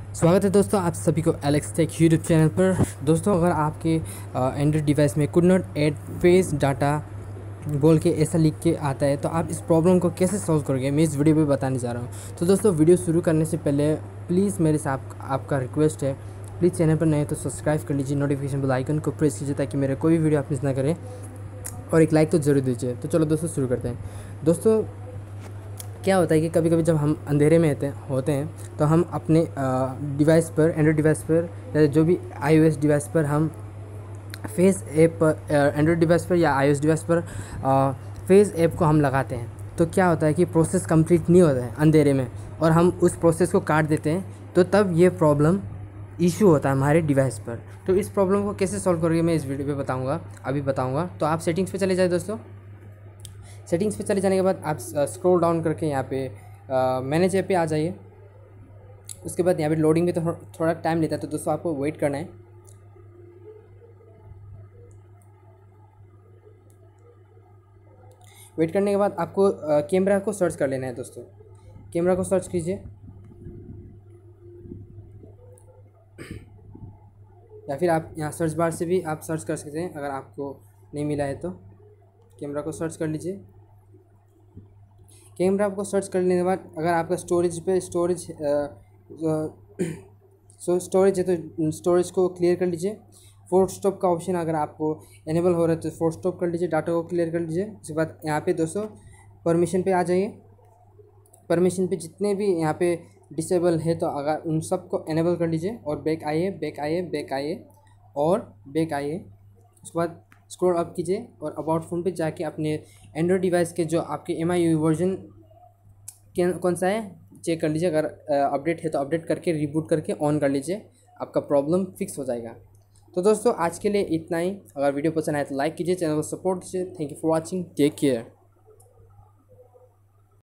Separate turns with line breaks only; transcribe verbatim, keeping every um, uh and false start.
स्वागत है दोस्तों आप सभी को एलेक्स टेक यूट्यूब चैनल पर। दोस्तों अगर आपके एंड्रॉइड डिवाइस में could not add face data बोल के ऐसा लिख के आता है तो आप इस प्रॉब्लम को कैसे सॉल्व करोगे मैं इस वीडियो में बताने जा रहा हूँ। तो दोस्तों वीडियो शुरू करने से पहले प्लीज़ मेरे से आप, आपका रिक्वेस्ट है, प्लीज़ चैनल पर नए तो सब्सक्राइब कर लीजिए, नोटिफिकेशन बेल आइकन को प्रेस कीजिए ताकि मेरे कोई भी वीडियो आप मिस ना करें, और एक लाइक तो ज़रूर दीजिए। तो चलो दोस्तों शुरू करते हैं। दोस्तों क्या होता है कि कभी कभी जब हम अंधेरे में होते होते हैं तो हम अपने डिवाइस पर, एंड्रॉइड डिवाइस पर या जो भी आईओएस डिवाइस पर हम फेस ऐप पर, एंड्रॉइड डिवाइस पर या आईओएस डिवाइस पर फेस ऐप को हम लगाते हैं तो क्या होता है कि प्रोसेस कंप्लीट नहीं होता है अंधेरे में, और हम उस प्रोसेस को काट देते हैं तो तब ये प्रॉब्लम इशू होता है हमारे डिवाइस पर। तो इस प्रॉब्लम को कैसे सॉल्व करोगे मैं इस वीडियो पे बताऊंगा, अभी बताऊंगा। तो आप सेटिंग्स पे चले जाए दोस्तों। सेटिंग्स पे चले जाने के बाद आप स्क्रॉल डाउन करके यहाँ पे मैनेज ऐप पे आ जाइए। उसके बाद यहाँ पे लोडिंग में तो थो, थोड़ा टाइम लेता है, तो दोस्तों आपको वेट करना है। वेट करने के बाद आपको कैमरा को सर्च कर लेना है दोस्तों। कैमरा को सर्च कीजिए, या फिर आप यहाँ सर्च बार से भी आप सर्च कर सकते हैं अगर आपको नहीं मिला है तो। कैमरा को सर्च कर लीजिए। कैमरा आपको सर्च करने के बाद अगर आपका स्टोरेज पे स्टोरेज सो स्टोरेज है तो स्टोरेज को क्लियर कर लीजिए। फोर्स स्टॉप का ऑप्शन अगर आपको इनेबल हो रहा है तो फोर्स स्टॉप कर लीजिए, डाटा को क्लियर कर लीजिए। उसके बाद यहाँ पे दोस्तों परमिशन पे आ जाइए। परमिशन पे जितने भी यहाँ पे डिसेबल है तो अगर उन सब को इनेबल कर लीजिए, और बैक आइए, बैक आइए, बैक आइए और बैक आइए। उसके बाद स्क्रॉल अप कीजिए और अबाउट फ़ोन पे जाके अपने एंड्रॉइड डिवाइस के जो आपके एम आई यू वर्जन कौन सा है चेक कर लीजिए। अगर अपडेट है तो अपडेट करके रिबूट करके ऑन कर लीजिए, आपका प्रॉब्लम फिक्स हो जाएगा। तो दोस्तों आज के लिए इतना ही। अगर वीडियो पसंद आए तो लाइक कीजिए, चैनल को सपोर्ट कीजिए। Thank you for watching, take care.